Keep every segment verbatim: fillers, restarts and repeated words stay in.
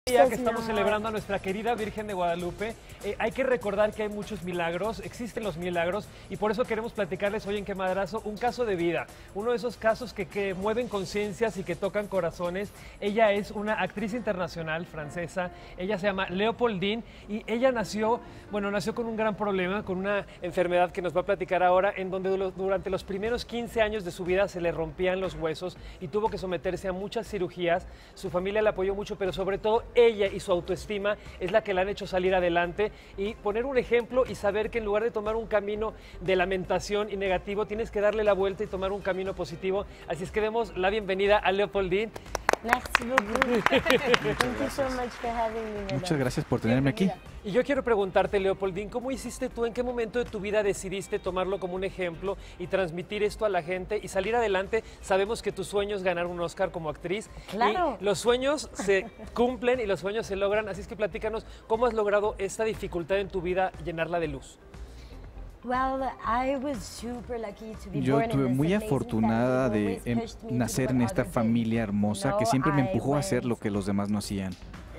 Ya que estamos celebrando a nuestra querida Virgen de Guadalupe, eh, hay que recordar que hay muchos milagros, existen los milagros, y por eso queremos platicarles hoy en Qué Madrazo un caso de vida, uno de esos casos que, que mueven conciencias y que tocan corazones. Ella es una actriz internacional francesa, ella se llama Léopoldine, y ella nació, bueno, nació con un gran problema, con una enfermedad que nos va a platicar ahora, en donde durante los primeros quince años de su vida se le rompían los huesos y tuvo que someterse a muchas cirugías. Su familia la apoyó mucho, pero sobre todo ella y su autoestima es la que la han hecho salir adelante y poner un ejemplo y saber que en lugar de tomar un camino de lamentación y negativo, tienes que darle la vuelta y tomar un camino positivo. Así es que demos la bienvenida a Léopoldine. Merci beaucoup. Thank you so much for having me. Muchas gracias por tenerme aquí. Y yo quiero preguntarte, Léopoldine, ¿cómo hiciste tú? ¿En qué momento de tu vida decidiste tomarlo como un ejemplo y transmitir esto a la gente y salir adelante? Sabemos que tu sueño es ganar un Oscar como actriz. Claro. Y los sueños se cumplen y los sueños se logran. Así es que platícanos, ¿cómo has logrado esta dificultad en tu vida llenarla de luz? Yo estuve muy afortunada de em, nacer en esta familia hermosa que siempre me empujó a hacer lo que los demás no hacían.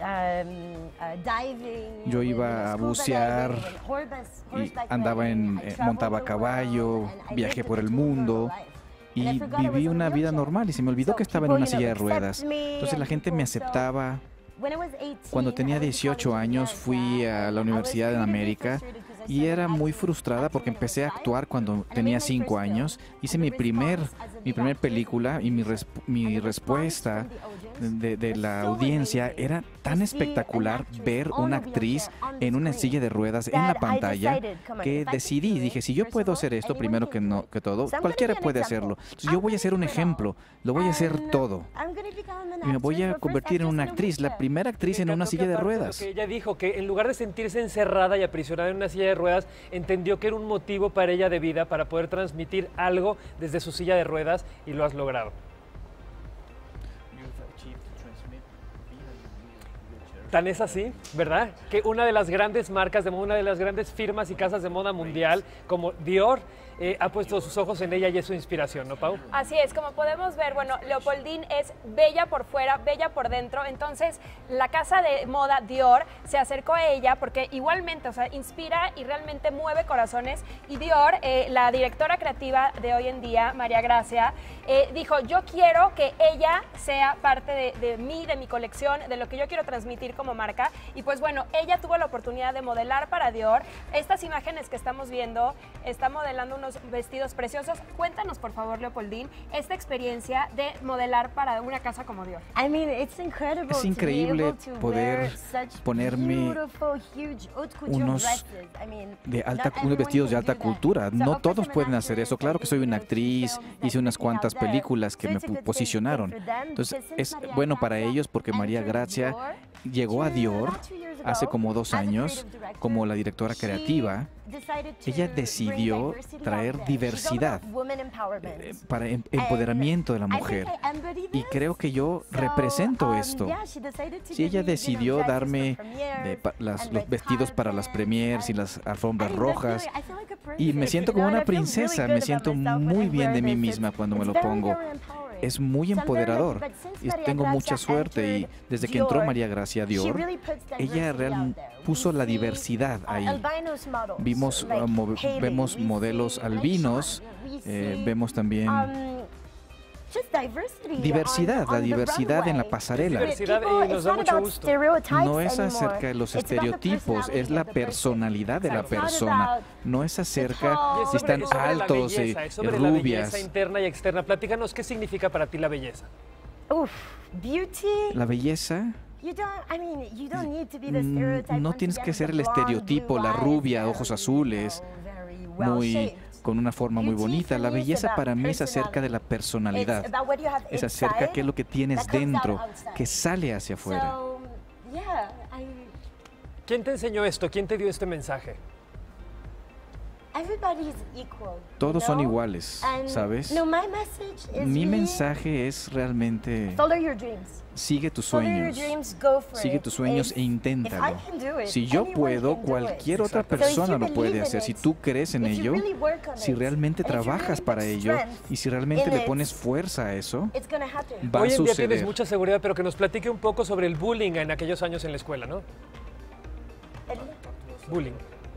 Yo iba a bucear y andaba en, eh, montaba a caballo, viajé por el mundo y viví una vida normal y se me olvidó que estaba en una silla de ruedas. Entonces la gente me aceptaba. Cuando tenía dieciocho años fui a la Universidad en América y era muy frustrada porque empecé a actuar cuando tenía cinco años. Hice mi primer, mi primer película y mi, res, mi respuesta de, de la audiencia era tan espectacular ver una actriz en una silla de ruedas en la pantalla que decidí, dije, si yo puedo hacer esto primero que, no, que todo, cualquiera puede hacerlo. Entonces yo voy a ser un ejemplo, lo voy a hacer todo. Y me voy a convertir en una actriz, la primera actriz en una silla de ruedas. Lo que ella dijo, que en lugar de sentirse encerrada y aprisionada en una silla de ruedas, entendió que era un motivo para ella de vida, para poder transmitir algo desde su silla de ruedas, y lo has logrado. Tan es así, ¿verdad? Que una de las grandes marcas de moda, una de las grandes firmas y casas de moda mundial, como Dior, eh, ha puesto sus ojos en ella y es su inspiración, ¿no, Pau? Así es, como podemos ver, bueno, Léopoldine es bella por fuera, bella por dentro. Entonces, la casa de moda Dior se acercó a ella porque igualmente, o sea, inspira y realmente mueve corazones. Y Dior, eh, la directora creativa de hoy en día, María Gracia, eh, dijo, yo quiero que ella sea parte de, de mí, de mi colección, de lo que yo quiero transmitir como marca. Y pues bueno, ella tuvo la oportunidad de modelar para Dior. Estas imágenes que estamos viendo, está modelando unos vestidos preciosos. Cuéntanos, por favor, Léopoldine, esta experiencia de modelar para una casa como Dior. I mean, it's incredible es increíble poder ponerme unos, de alta, unos vestidos de alta cultura. No todos pueden hacer eso. Claro que soy una actriz, hice unas cuantas películas que me posicionaron. Entonces, es bueno para ellos porque María Gracia llegó a Dior hace como dos años como la directora creativa. Ella decidió traer diversidad eh, para em empoderamiento de la mujer. Y creo que yo represento esto. Si ella decidió darme de, pa, las, los vestidos para las premiers y las alfombras rojas, y me siento como una princesa, me siento muy bien de mí misma cuando me lo pongo. Es muy empoderador y tengo mucha suerte, y desde que entró María Gracia Dior, ella real, puso la diversidad ahí. Vimos, uh, mo vemos modelos albinos, eh, vemos también diversidad, la diversidad en la pasarela. Diversidad, y nos da mucho gusto. No es acerca de los estereotipos, es la personalidad de la persona. No es acerca es si están sobre, altos, es eh, sobre rubias. La belleza interna y externa. Platícanos, ¿qué significa para ti la belleza? Uf, beauty. La belleza. No tienes que ser el estereotipo, la rubia, ojos azules, muy con una forma muy bonita. La belleza para mí es acerca de la personalidad. Es acerca de qué es lo que tienes dentro, que sale hacia afuera. ¿Quién te enseñó esto? ¿Quién te dio este mensaje? Todos son iguales, ¿sabes? Mi mensaje es realmente: sigue tus sueños, sigue tus sueños e inténtalo. Si yo puedo, cualquier otra persona lo puede hacer. Si tú crees en ello, si realmente trabajas para ello y si realmente le pones fuerza a eso, va a Hoy en día tienes suceder. mucha seguridad, pero que nos platique un poco sobre el bullying en aquellos años en la escuela, ¿no? Bullying.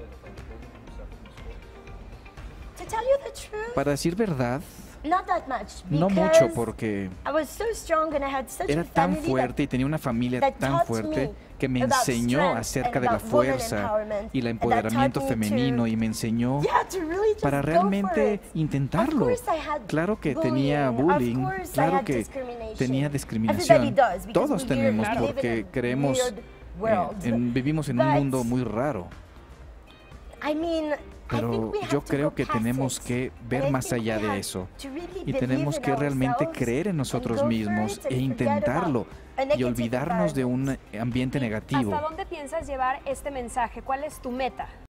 Para decir verdad, no mucho, porque era tan fuerte y tenía una familia tan fuerte que me enseñó acerca de la fuerza y el empoderamiento femenino y me enseñó para realmente intentarlo. Claro que tenía bullying, claro que tenía discriminación. Todos tenemos, porque creemos, eh, en- vivimos en un mundo muy raro. Pero yo creo que tenemos que ver más allá de eso y tenemos que realmente creer en nosotros mismos e intentarlo y olvidarnos de un ambiente negativo. ¿Hasta dónde piensas llevar este mensaje? ¿Cuál es tu meta?